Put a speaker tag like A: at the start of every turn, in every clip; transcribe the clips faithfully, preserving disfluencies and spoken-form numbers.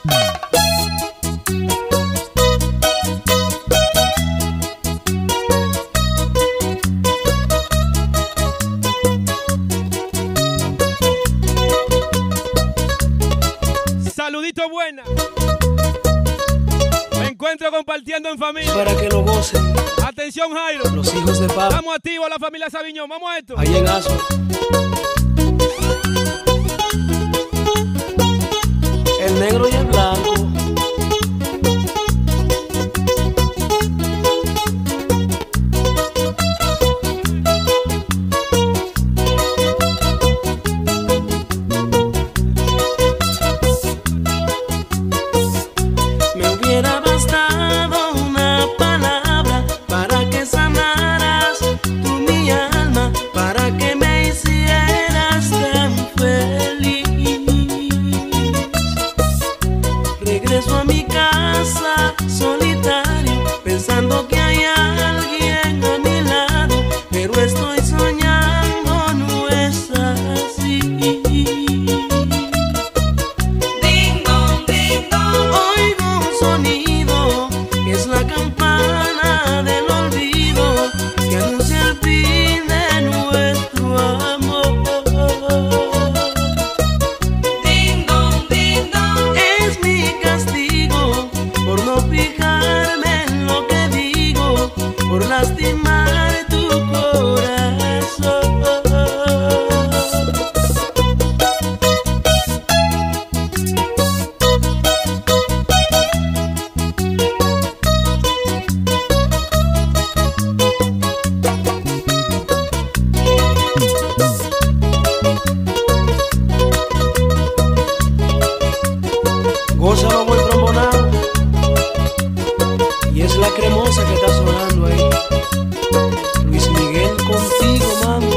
A: Saludito buena. Me encuentro compartiendo en familia.
B: Para que lo gocen.
A: Atención, Jairo.
B: Los hijos de papá.
A: Estamos activos, la familia Sabiñón. Vamos a esto.
B: Ahí en Aso. El negro y el blanco. Me hubiera bastado una palabra para que sanaras tú mi alma, para que me hicieras tan feliz. Regreso a mi casa solitario, pensando que hay alguien a mi lado, pero estoy soñando, no es así. Ding dong, ding dong. Oigo un sonido, es la campana del olvido que anuncia el fin de nuestro amor. Ding dong, ding dong. Es mi castigo por no fijarme en lo que digo, por lastimar tu corazón. Gózalo, buen trombonado. Y es la cremosa que está sonando ahí. Luis Miguel contigo, mami.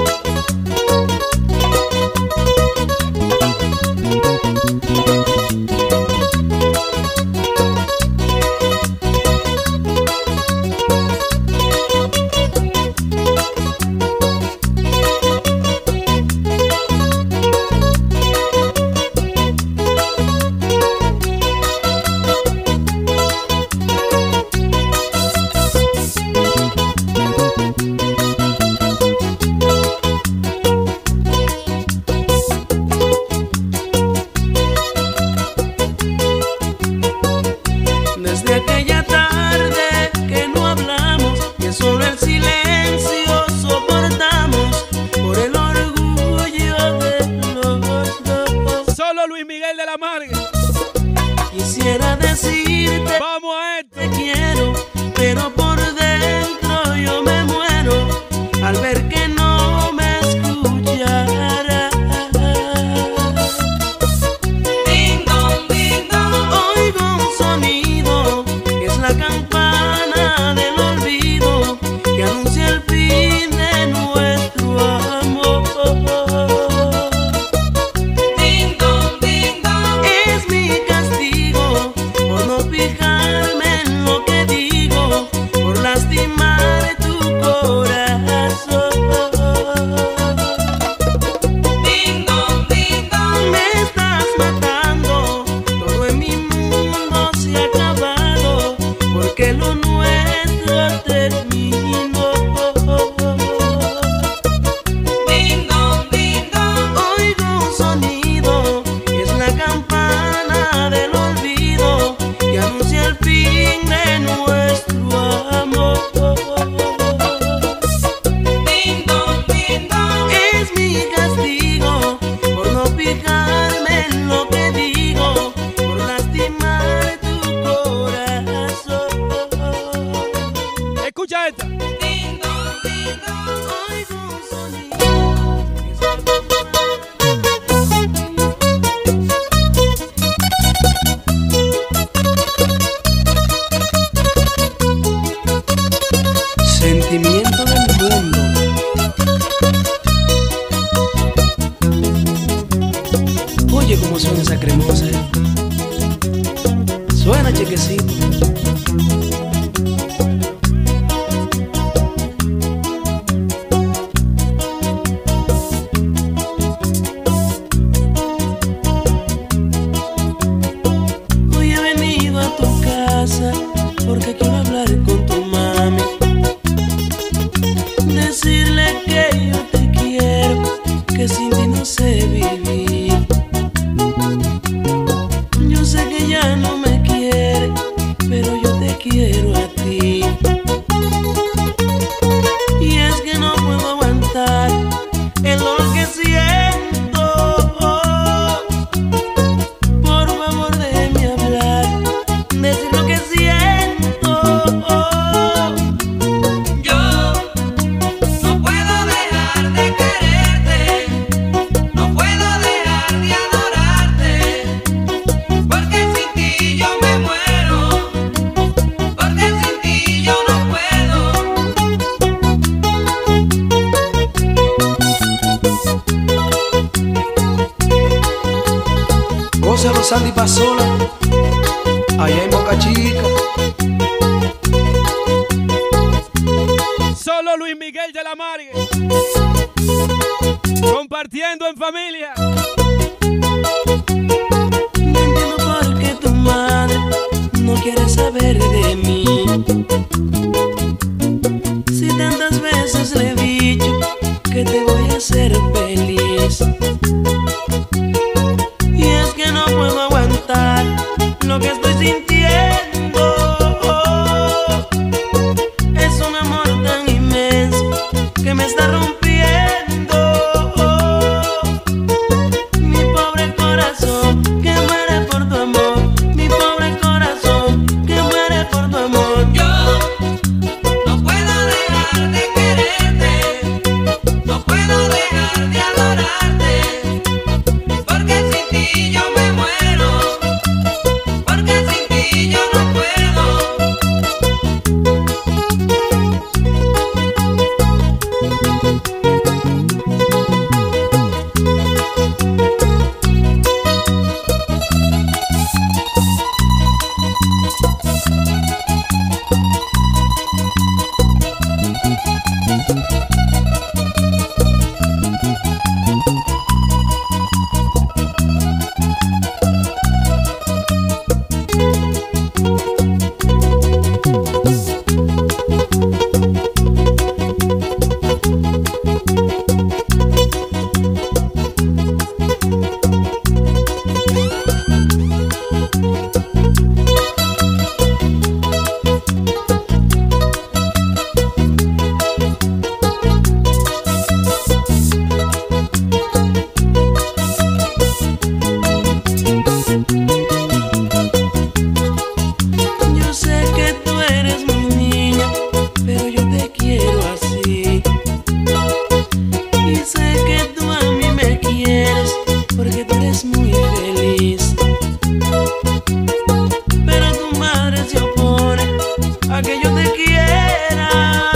B: Desde aquella tarde que no hablamos, que solo el silencio soportamos, por el orgullo de los dos.
A: Solo Luis Miguel de la Marga.
B: Quisiera decirte,
A: Vamos a esto.
B: te quiero, pero por dentro yo me muero al ver que no me escucharás. Ding dong, ding dong. Oigo un sonido, es la campana del olvido que anuncia el fin de nuestro amor. Ding dong, ding dong. Es mi castigo por no fijarme en lo que digo, por lastimar tu corazón. Ding dong, ding dong. Me estás matando, todo en mi mundo se ha acabado, porque lo nuestro terminó. Ding dong, ding dong. Oigo un sonido, es la campana del olvido que anuncia el fin de nuestro amor. Ding dong, ding dong. Es mi castigo por no fijarme en lo que digo, por lastimar tu corazón.
A: Escucha esta.
B: Ding dong, ding dong. Oigo un sonido, es la sentimiento del mundo. Oye cómo suena esa cremosa, ¿eh? Suena chequecito. Hoy Sandy Pasola, allá en Boca Chica.
A: Solo Luis Miguel de la Margue, compartiendo en familia.
B: No entiendo por qué tu madre no quiere saber de mí. Si tantas veces le he dicho que te voy a hacer feliz. Y es que no puedo aguantar lo que estoy sintiendo. Es un amor tan inmenso que me está rompiendo. Mi pobre corazón que muere por tu amor. Mi pobre corazón que muere por tu amor.
C: Yo no puedo dejar de quererte, no puedo dejar de adorarte, porque sin ti yo me muero, porque sin ti yo no puedo.
B: Yo sé que tú eres mi niña, pero yo te quiero así. Y sé que tú a mí me quieres, porque tú eres muy feliz. Pero tu madre se opone a que yo te quiera.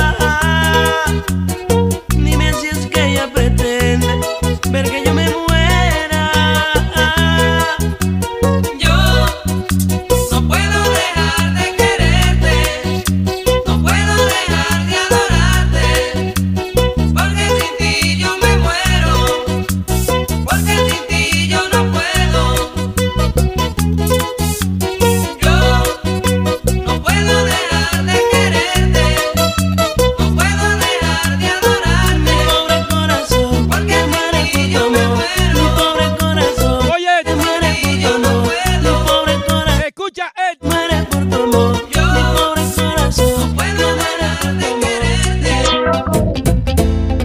B: Dime si es que ella pretende ver que yo me muera.
C: Yo no puedo dejar de quererte, no puedo dejar de adorarte, porque sin ti yo me muero, porque sin ti yo no puedo. Yo no puedo dejar de quererte, no puedo dejar de adorarte,
B: Mi pobre corazón
C: porque
B: que muere
C: sin ti
B: por
C: yo
B: tu
C: me
B: amor. Mi
C: muero,
B: pobre corazón
A: Oye,
B: que muere por tu amor. Mi pobre corazón
A: escucha esto.
B: muere por tu amor.
C: Yo
B: Mi pobre corazón
C: no puedo
B: que muere
C: dejar
B: por
C: de
B: tu amor.
C: quererte.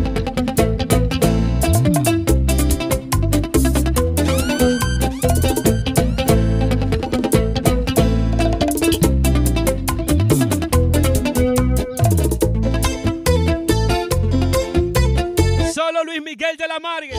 A: Solo Luis Miguel de la Margue.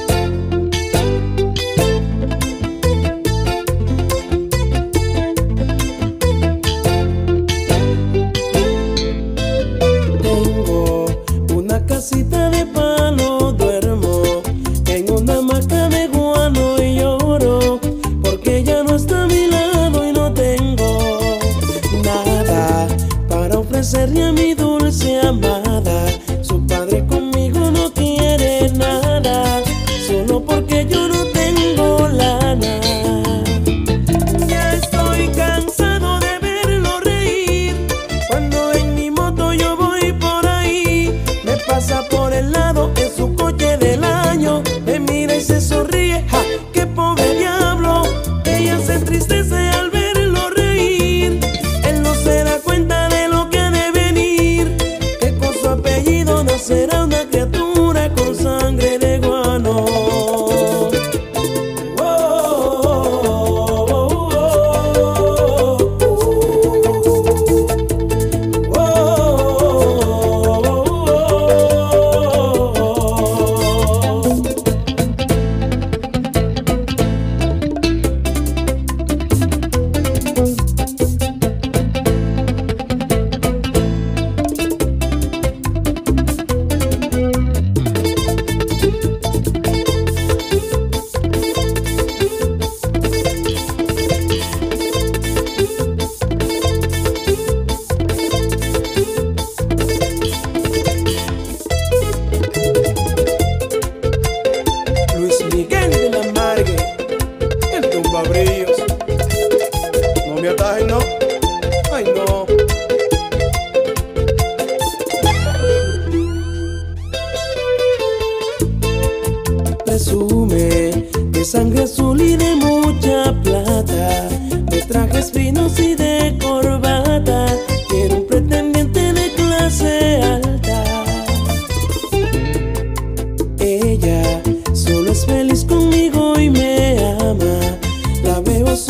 B: Tengo una casita de palo, duermo en una hamaca de guano y lloro porque ya no está a mi lado y no tengo nada para ofrecerle a mi dulce amada. Su padre conmigo no quiere nada, solo porque yo no tengo lana. Ya estoy cansado de verlo reír cuando en mi moto yo voy por ahí. Me pasa por el lado en su coche del año, me mira y se sonríe. ¡Ja! ¡Qué pobre diablo! Ella se entristece al verlo reír. Él no se da cuenta de lo que ha de venir, que con su apellido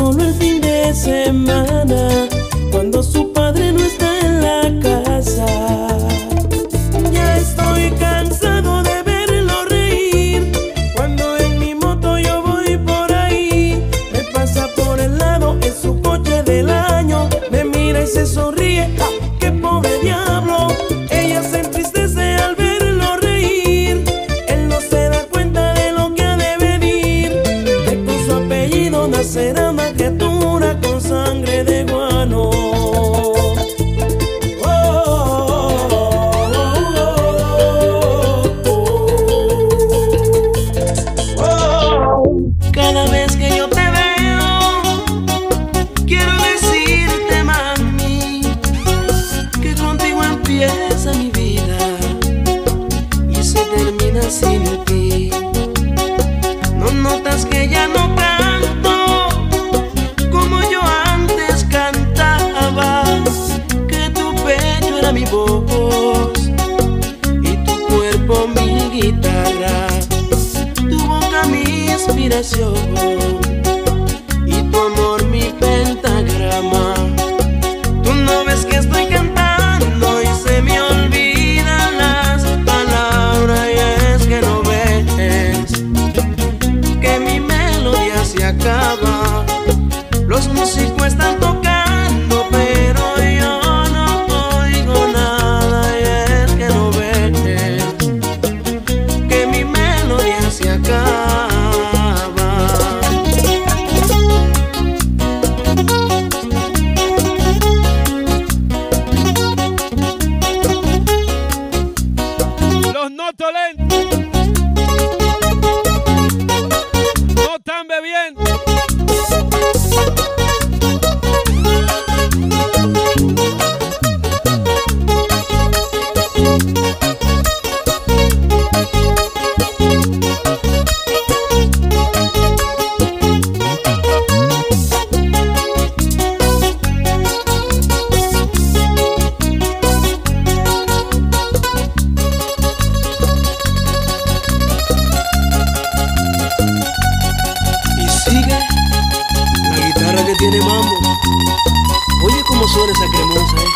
B: solo el fin de semana, cuando su padre no está en la casa. Ya estoy cansado de verlo reír, cuando en mi moto yo voy por ahí. Me pasa por el lado en su coche del año, me mira y se sonríe, ¡ah, qué pobre diablo! Ella se entristece al verlo reír. Él no se da cuenta de lo que ha de venir, que con su apellido nacerá una criatura con sangre de guano. Cada vez que yo te veo, quiero decirte, mami, que contigo empieza mi vida y se termina sin ti. No notas que ya no canto como yo antes cantaba, que tu pecho era mi voz y tu cuerpo mi guitarra, tu boca mi inspiración y tu amor mi pentagrama. Tú no ves que estoy cantando y se me olvidan las palabras, y es que no ves que mi melodía se acaba. Los músicos están tocando, pero yo no oigo nada, y es que no ves que mi melodía se acaba.
A: Los no tolentos no están bebiendo.
B: Tiene mambo. Oye cómo suena esa cremosa, eh.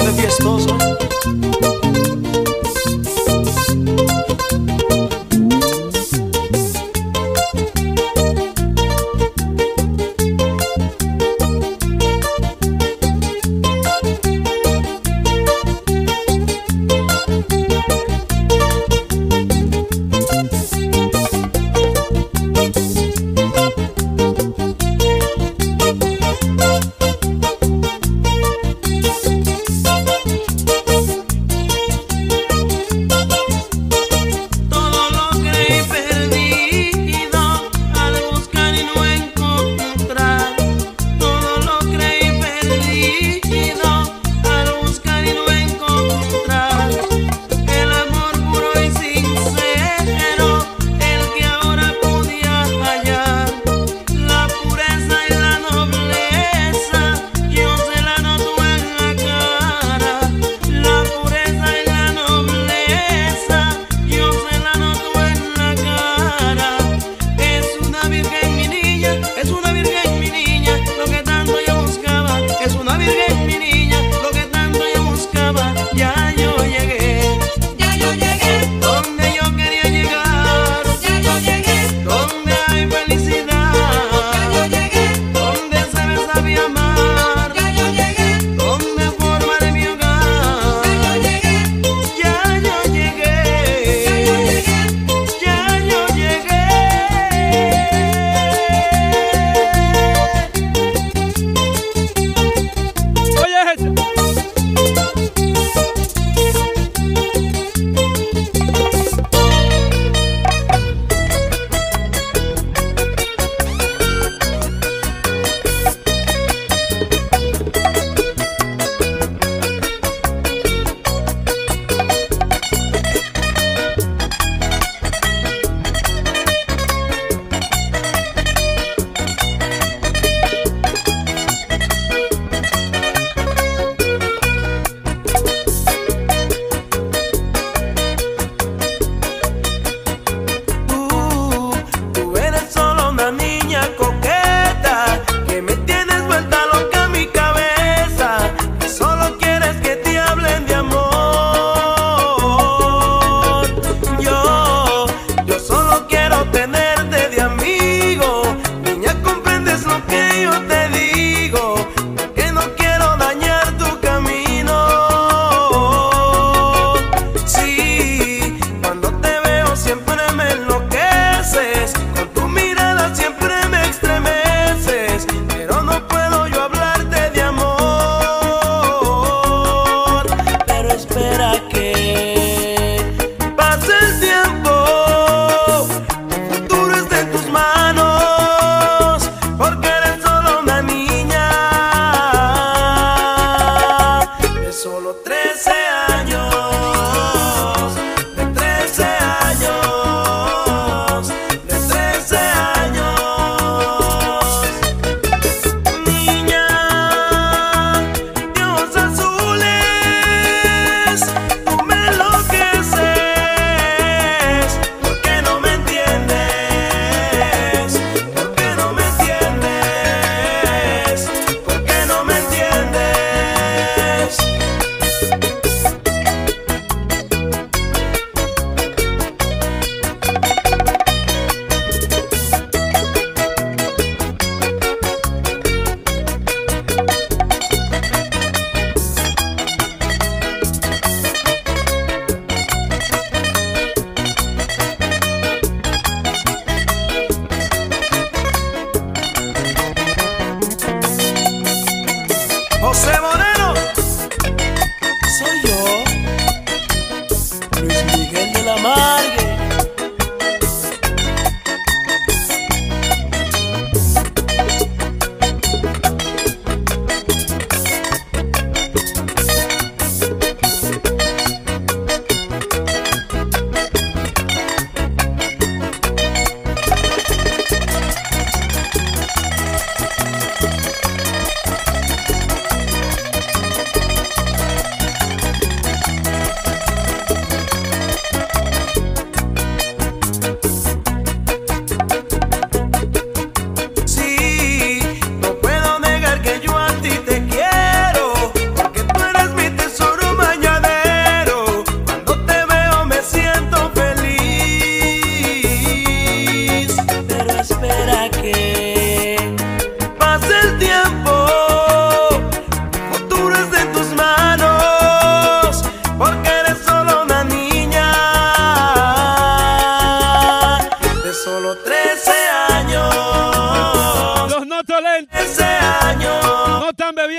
B: de fiestoso.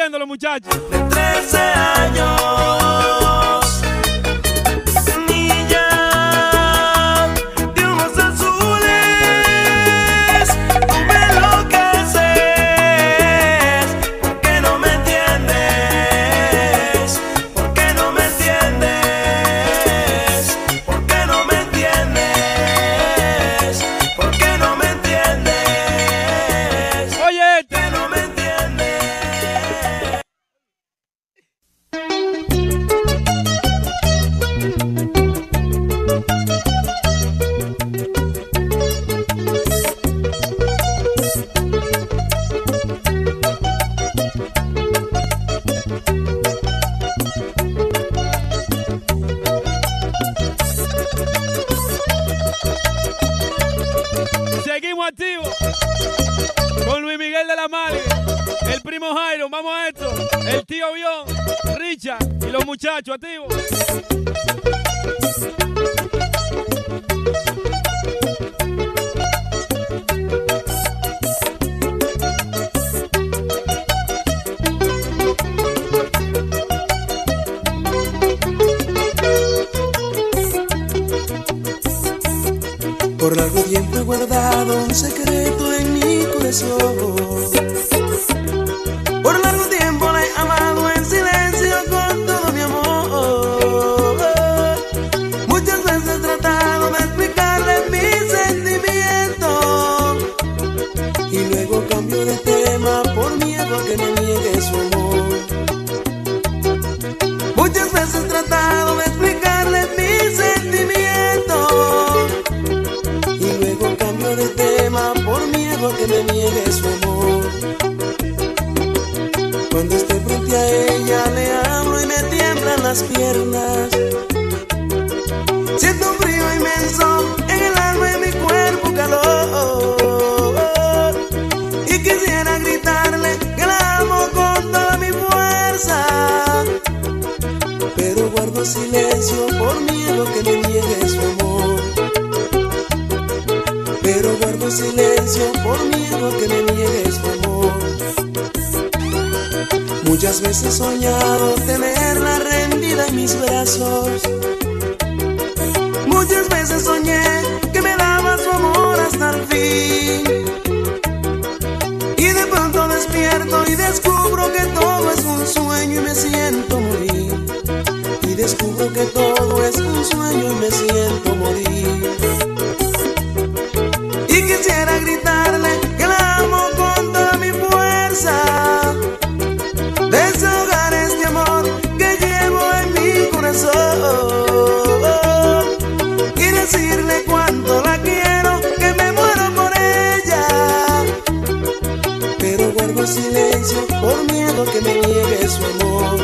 A: sufriendo los muchachos.
B: De trece años, niña de ojos azules, tú me enloqueces. ¿Por qué no me entiendes? ¿Por qué no me entiendes? ¿Por qué no me entiendes? ¿Por qué no me entiendes?
A: Oye,
B: ¿Por qué no me entiendes?
A: seguimos activos con Luis Miguel de la Margue, el primo Jairo, vamos a esto, el tío Bion, Richard y los muchachos activos.
B: Por largo tiempo he guardado un secreto en mi corazón. Por largo tiempo la he amado en silencio con todo mi amor. Muchas veces he tratado de explicarle mis sentimientos y luego cambio de tema por miedo a que me niegue su amor. Muchas veces he tratado de explicarle mis sentimientos y luego cambio de tema por miedo a que me niegue su amor. Cuando estoy frente a ella le hablo y me tiemblan las piernas. Siento un frío inmenso en el alma y en mi cuerpo calor. Y quisiera gritarle que la amo con toda mi fuerza, pero guardo silencio por miedo a que me niegue su amor. Pero guardo silencio por miedo a que me niegue su amor. Muchas veces he soñado tenerla rendida en mis brazos. Muchas veces soñé que me daba su amor hasta el fin. Y de pronto despierto y descubro que todo es un sueño y me siento morir. Y descubro que todo es un sueño y me siento morir. Y quisiera gritarle que la amo con toda mi fuerza, desahogar este amor que llevo en mi corazón y decirle cuánto la quiero, que me muero por ella. Pero guardo silencio por miedo a que me niegue su amor.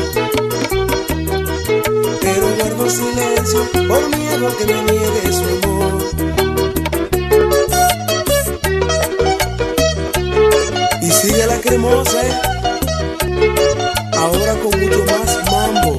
B: Pero guardo silencio por miedo a que me niegue su amor. Y sigue la cremosa, ¿eh? Ahora con mucho más mambo.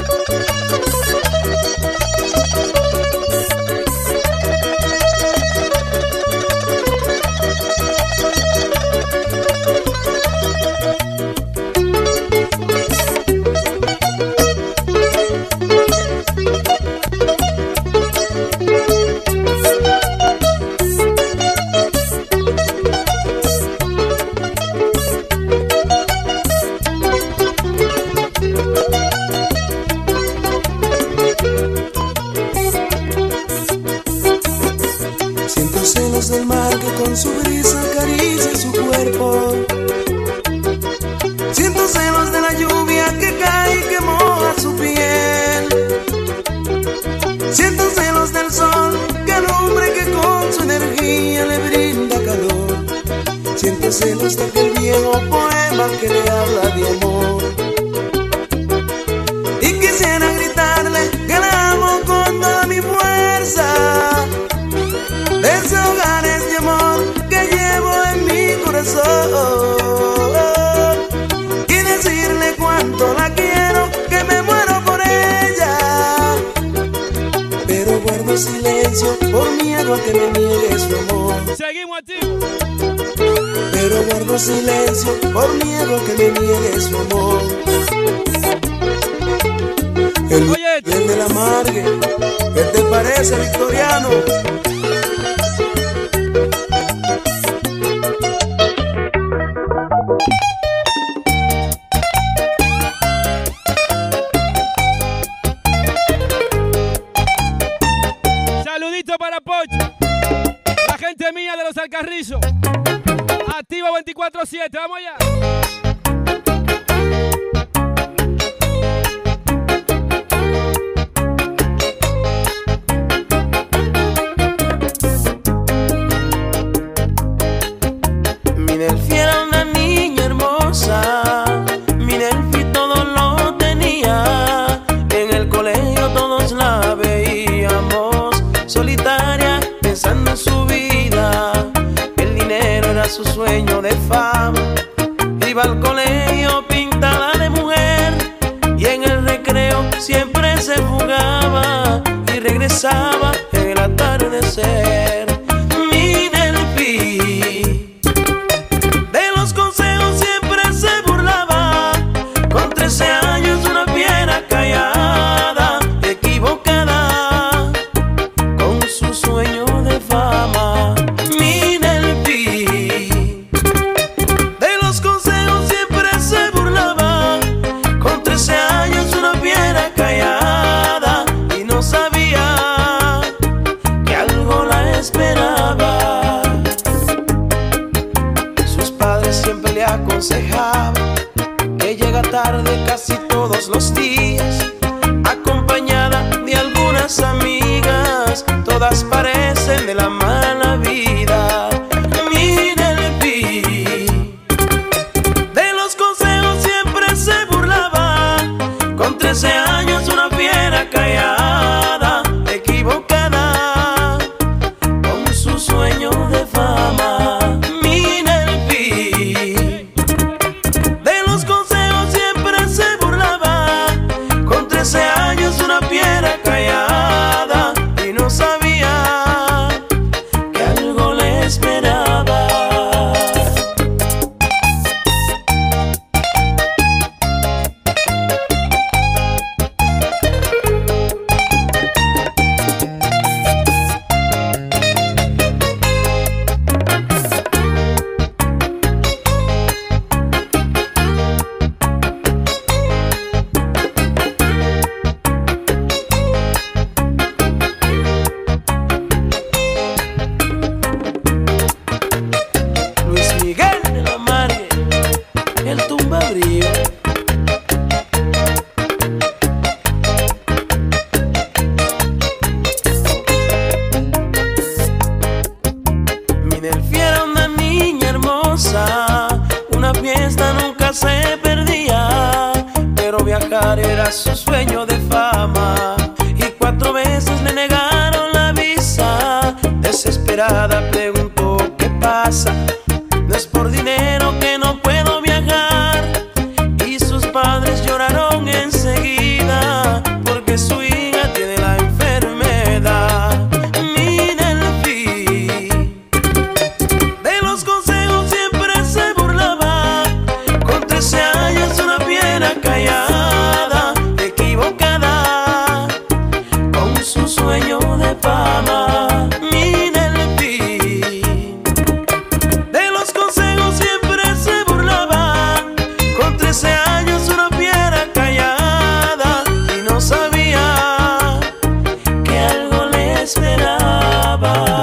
B: Siento celos del mar que con su brisa acaricia su cuerpo. Siento celos de la lluvia que cae y que moja su piel. Siento celos del sol que alumbra y que con su energía le brinda calor. Siento celos de aquel viejo poema que le habla de amor. Y quisiera gritarle que la amo con toda mi fuerza, desahogar este amor que llevo en mi corazón y decirle cuánto la quiero, que me muero por ella. Pero guardo silencio por miedo a que me niegue su amor.
A: Seguimos activos.
B: pero guardo silencio por miedo a que me niegue su amor. El
A: Oye,
B: Miguel de la Margue, ¿qué te parece, Victoriano?
A: saludito para Pocho, la gente mía de los Alcarrizos. Activo veinticuatro siete, vamos allá.
B: Minelfi era una niña hermosa, Minelfi todo lo tenía. En el colegio todos la veíamos, solitaria pensando en su vida. El dinero era su sueño de fama. Iba al colegio pintada de mujer y en el recreo siempre se fugaba y regresaba en el atardecer. Minelfi de los consejos siempre se burlaba. Con trece años una fiera callada, equivocada con su sueño de fama. Minelfi de los consejos siempre se burlaba. Con trece años una fiera callada y no sabía que algo la esperaba. Sus padres siempre le aconsejaban que llega tarde casi todos los días, acompañada de algunas amigas, todas parecen de la mala vida. Minelfi de los consejos siempre se burlaba. Con trece años una fiera callada, equivocada con su sueño de fama. Minelfi de los consejos siempre se burlaba. Con trece años una fiera callada y no sabía que algo le esperaba. Luis Miguel de la Margue, el tumbabrío. Minelfi era una niña hermosa, una fiesta nunca se perdía, pero viajar era su sueño de fama y cuatro veces le negaron la visa. Desesperada preguntó qué pasa, no es por dinero que no puedo viajar, y sus padres lloraron enseguida porque su hija tiene la enfermedad. Minelfi de los consejos siempre se burlaba. Con trece años una fiera callada, equivocada con su sueño de fama. Minelfi de los consejos siempre se burlaba. Con trece años una fiera callada y no sabía que algo le esperaba.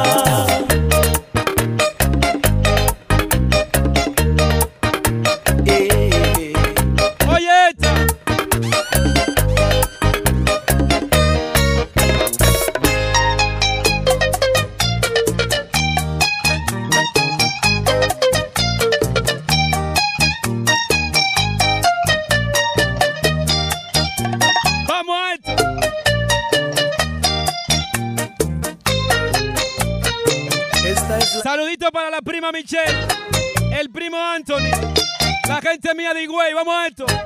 B: Eh,
A: Oye, esta. Vamos a esto.
B: Esta es la...
A: Saludito para la prima Michelle, el primo Anthony, la gente mía de Higüey, vamos a esto.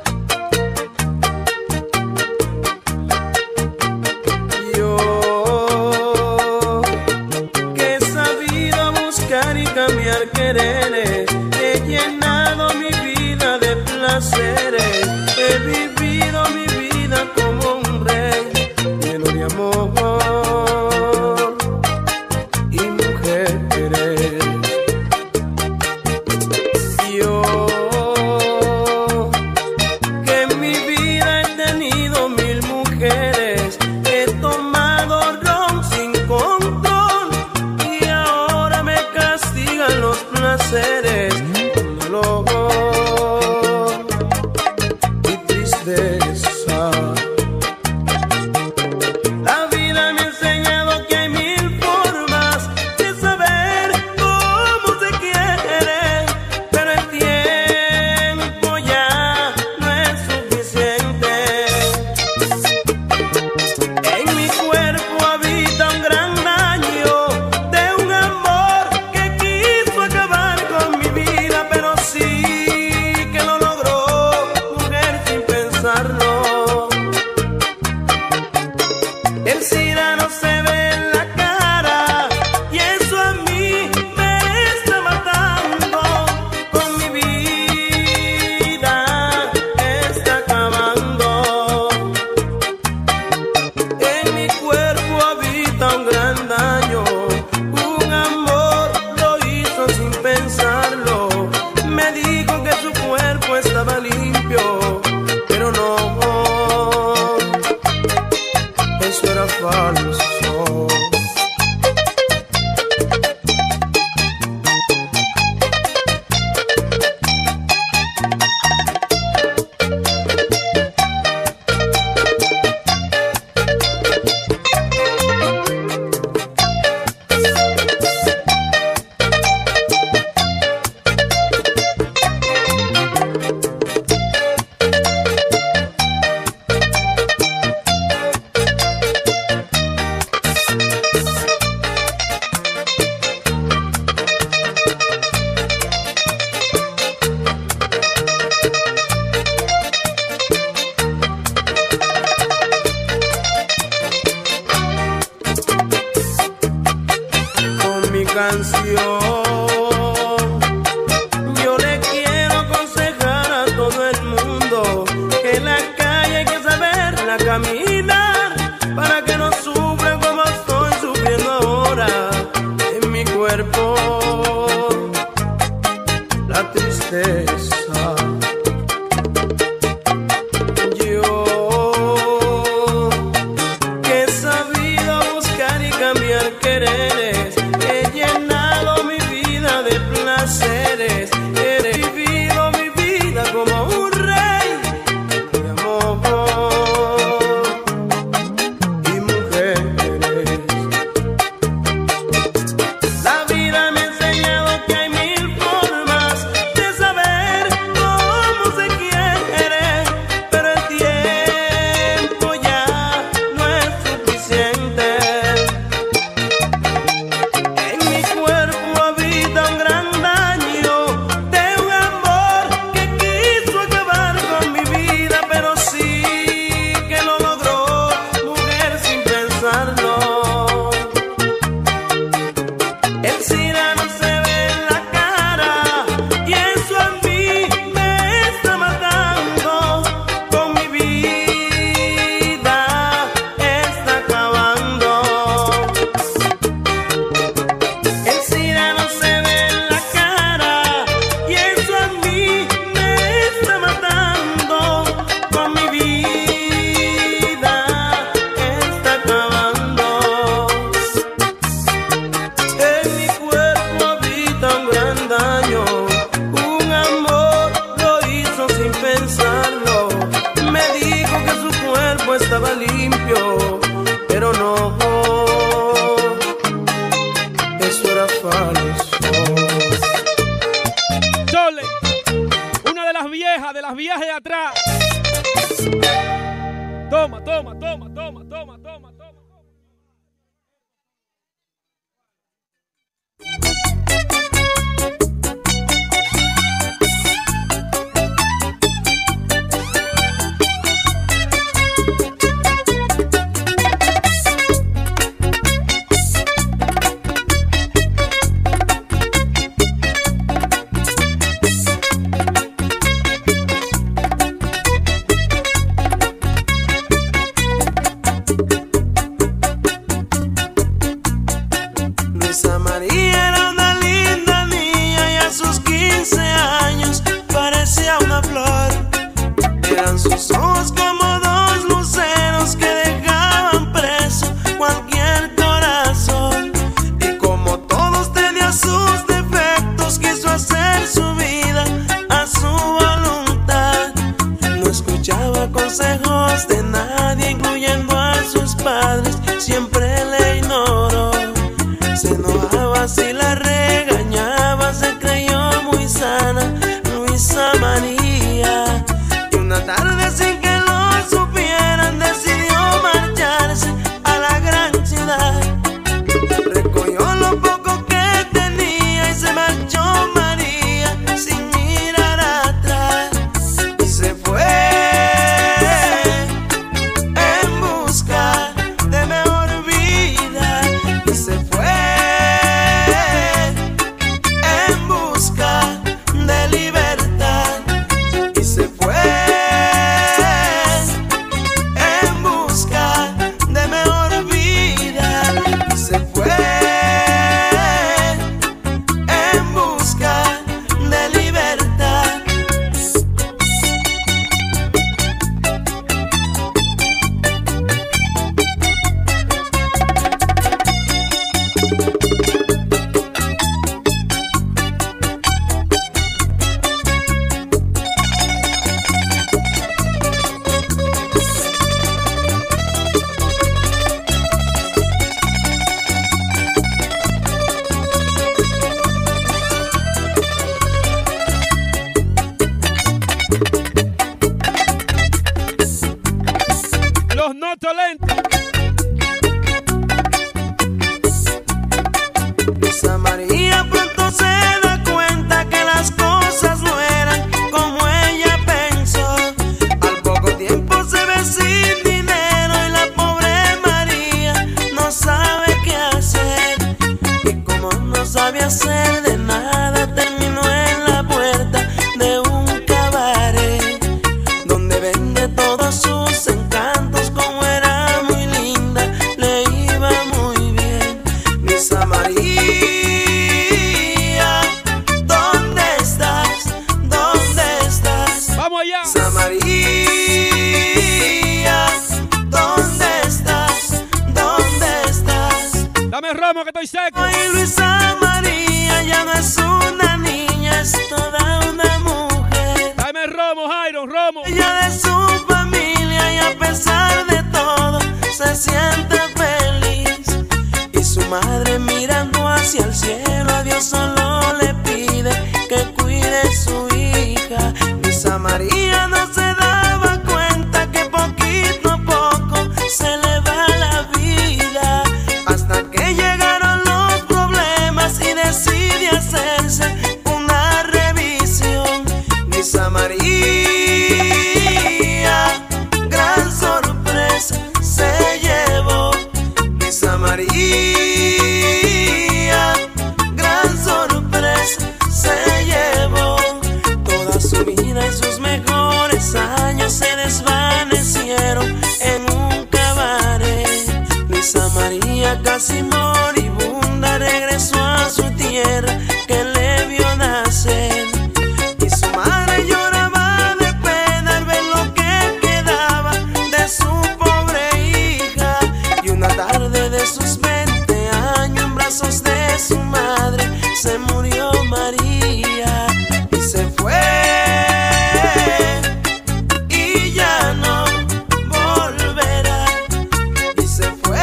B: Yo que he sabido buscar y cambiar quereres, canción. Yo le quiero aconsejar a todo el mundo que en la calle hay que saberla caminar para que no sufra como estoy sufriendo ahora en mi cuerpo la tristeza. Yo que he sabido buscar y cambiar quereres, he llenado mi vida de placeres, he vivido mi vida como un rey de amor y mujeres. La vida me ha enseñado que hay mil formas de saber cómo se quiere, pero el tiempo ya no es suficiente. En mi cuerpo habita un gran daño de un amor que quiso acabar con mi vida, pero sí que lo logró, mujer, sin pensarlo. El SIDA no se ve en la cara y eso a mí me está matando. Con mi vida está acabando. El SIDA no se ve en la cara y eso a mí me está matando. Con mi vida está acabando. En mi cuerpo habita un gran daño, un amor lo hizo sin pensarlo. Me dijo que su cuerpo estaba limpio, pero no, eso era falso.
A: Chole, una de las viejas, de las viejas de atrás. Toma, toma, toma, toma, toma, toma, toma.
B: Luisa María era una linda niña y a sus quince años parecía una flor. Eran sus ojos como dos luceros que dejaban preso cualquier corazón. Y como todos tenía sus defectos, quiso hacer su vida a su voluntad. No escuchaba consejos de nadie, incluyendo a sus padres, siempre le ignoró. Se enojaba si la regañaba, se creyó muy sana Luisa María. Y una tarde sin que lo supieran decidió marcharse a la gran ciudad. Recogió lo poco que tenía y se marchó María sin mirar atrás. Y se fue en busca de mejor vida. Y se fue en busca de libertad. Y se fue en busca de mejor vida. Y se fue en busca de libertad.
A: Los no talentos.
B: Luisa María pronto se da cuenta que las cosas no eran como ella pensó. Al poco tiempo se ve sin dinero y la pobre María no sabe qué hacer. Y como no sabe
A: Seco.
B: Hoy Luisa María ya no es una niña, es toda una mujer.
A: Dame Romo, Jairo, Romo.
B: Ella de su familia y a pesar de todo se siente feliz. Y su madre mirando hacia el cielo a Dios solo le pide que cuide su hija. Luisa María no se daba cuenta que poquito a poco se le va la vida, hasta que llegaron los problemas y decide hacerse una revisión. Luisa María, gran sorpresa se llevó. Luisa María, gran sorpresa se llevó. Toda su vida y sus mejores años se desvanecieron en un cabaret. Luisa María, casi moribunda, regresó a su tierra que le vio nacer. Y su madre lloraba de pena al ver lo que quedaba de su pobre hija. Y una tarde de sus veinte años, en brazos de su madre, se murió María. Y se fue y ya no volverá. Y se fue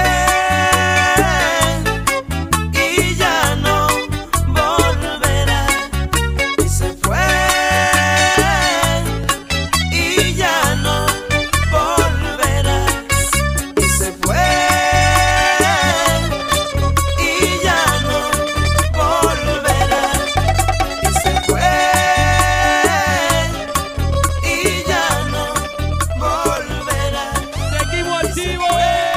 B: y ya no volverá. Y se fue y ya no volverá. Y se fue y ya no volverá. Y se fue y ya no volverá.
A: Seguimos activos.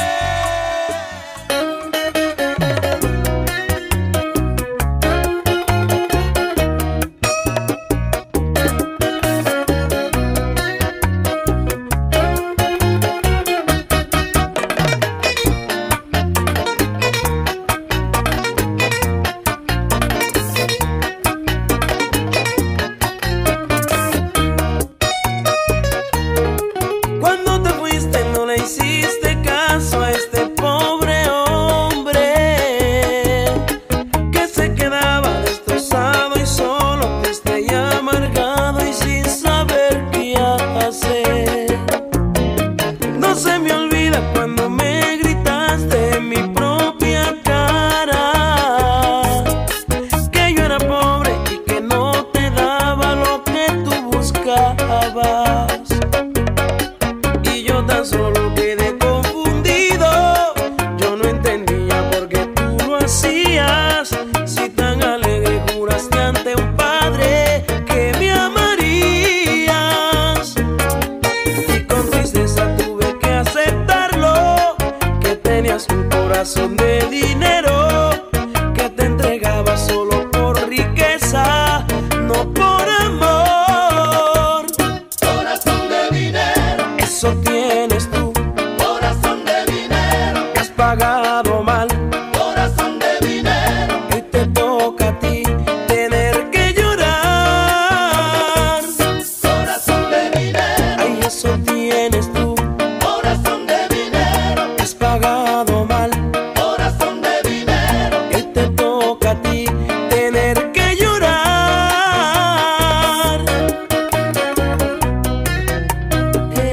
B: Cuando te fuiste no le hiciste caso a este pobre hombre que se quedaba destrozado y solo, triste y amargado y sin saber qué hacer. No se me olvida cuando me gritaste en mi propia cara que yo era pobre y que no te daba lo que tú buscabas. Y yo tan solo quedé confundido, yo no entendía por qué tú lo hacías. Si tan alegre juraste ante un padre que me amarías. Y con tristeza tuve que aceptarlo, que tenías un corazón de dinero, que te entregaba solo por riqueza, no por amor.
D: Corazón de dinero,
B: Eso tienes tú,
D: corazón de dinero,
B: que has pagado mal.
D: corazón de dinero,
B: Y te toca a ti tener que llorar.
D: corazón de dinero,
B: Ay, eso tienes tú,
D: corazón de dinero,
B: que has pagado mal.
D: corazón de dinero,
B: Y te toca a ti tener que llorar. Eh,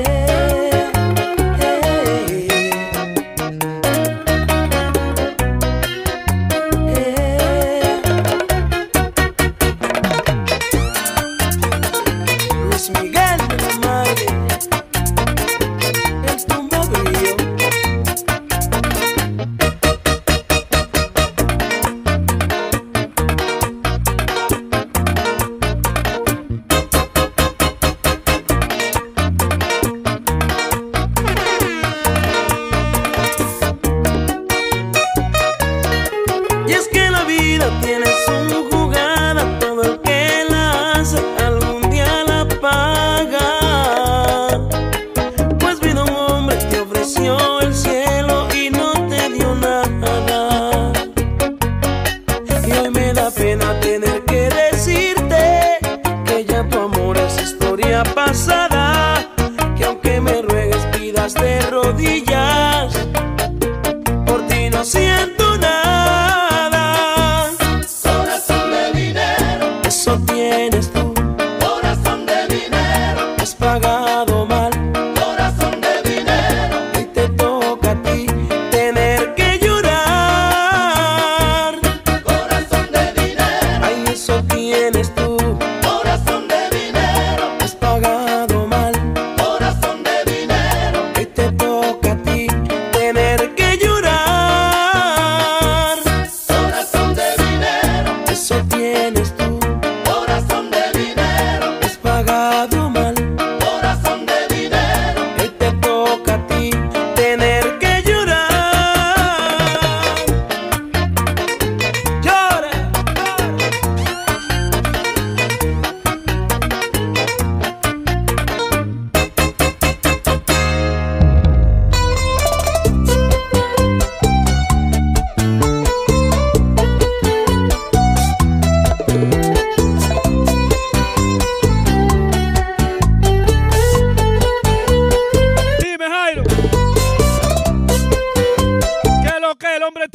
B: eh, eh. Luis Miguel de la Madre, el tumbo brillo. Y es que la vida tiene su jugada, todo el que la hace algún día la paga. Pues vino un hombre, te ofreció el cielo y no te dio nada. Y hoy me da pena tener que decirte que ya tu amor es historia pasada, que aunque me ruegues pidas de rodillas, por ti no siento nada.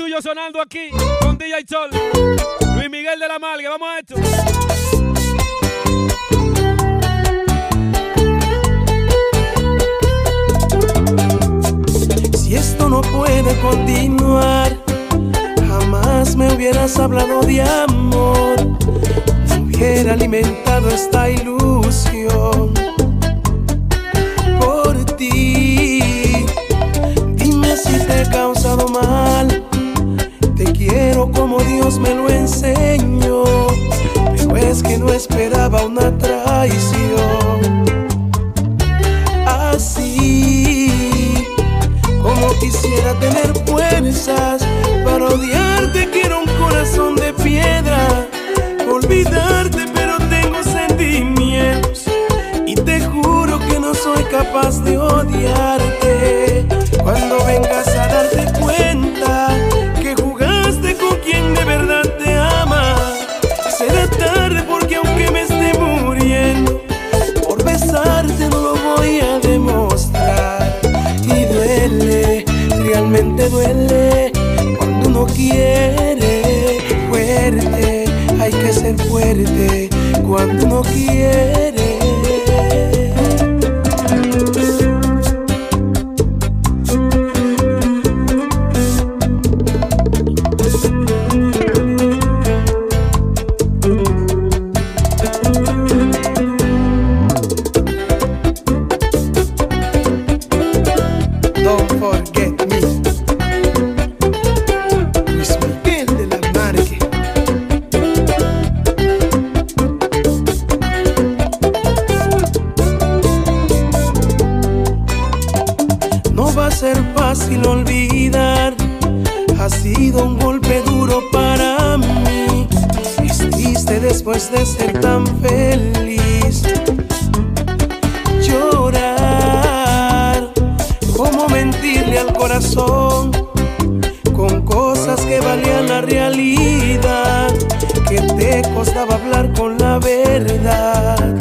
A: tuyo sonando aquí con D J Sol. Luis Miguel de la Margue, vamos a esto.
B: Si esto no puede continuar, jamás me hubieras hablado de amor, no hubiera alimentado esta ilusión por ti. Dime si te he causado mal, te quiero como Dios me lo enseñó, pero es que no esperaba una traición así. Como quisiera tener fuerzas para odiarte, quiero un corazón de piedra, olvidarte pero tengo sentimientos y te juro que no soy capaz de odiarte. Cuando vengas a darte cuenta que jugaste con quien de verdad te ama, será tarde porque aunque me esté muriendo, por besarte no lo voy a demostrar. Y duele, realmente duele, cuando uno quiere fuerte, hay que ser fuerte cuando uno quiere. Don't forget me. Luis Miguel de la Margue. No va a ser fácil olvidar, ha sido un golpe duro para mí. Es triste después de ser tan feliz. Llorar, cómo mentirle al corazón con cosas que valían la realidad, que te costaba hablar con la verdad.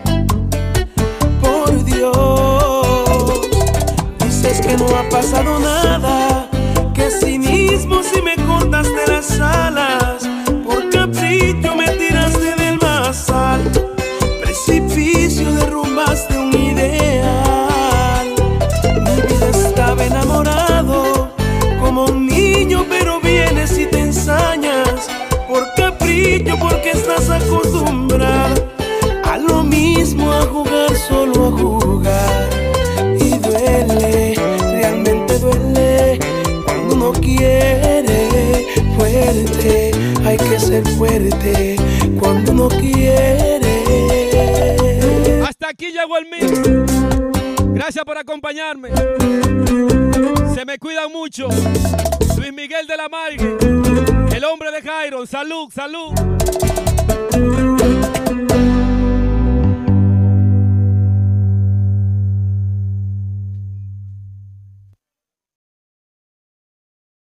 B: Por Dios, dices que no ha pasado nada, que sí mismo si me cortaste las alas, por capricho me tiraste del más alto precipicio, derrumbaste un ideal. Mi vida estaba enamorado como un niño, pero vienes y te ensañas por capricho, porque estás acostumbrada a lo mismo, a jugar, solo a jugar. Y duele, realmente duele, cuando uno quiere fuerte, hay que ser fuerte cuando uno quiere.
A: Hasta aquí llegó el mix. Gracias por acompañarme. Se me cuidan mucho. Luis Miguel de la Margue, el hombre de Jairo. Salud, salud.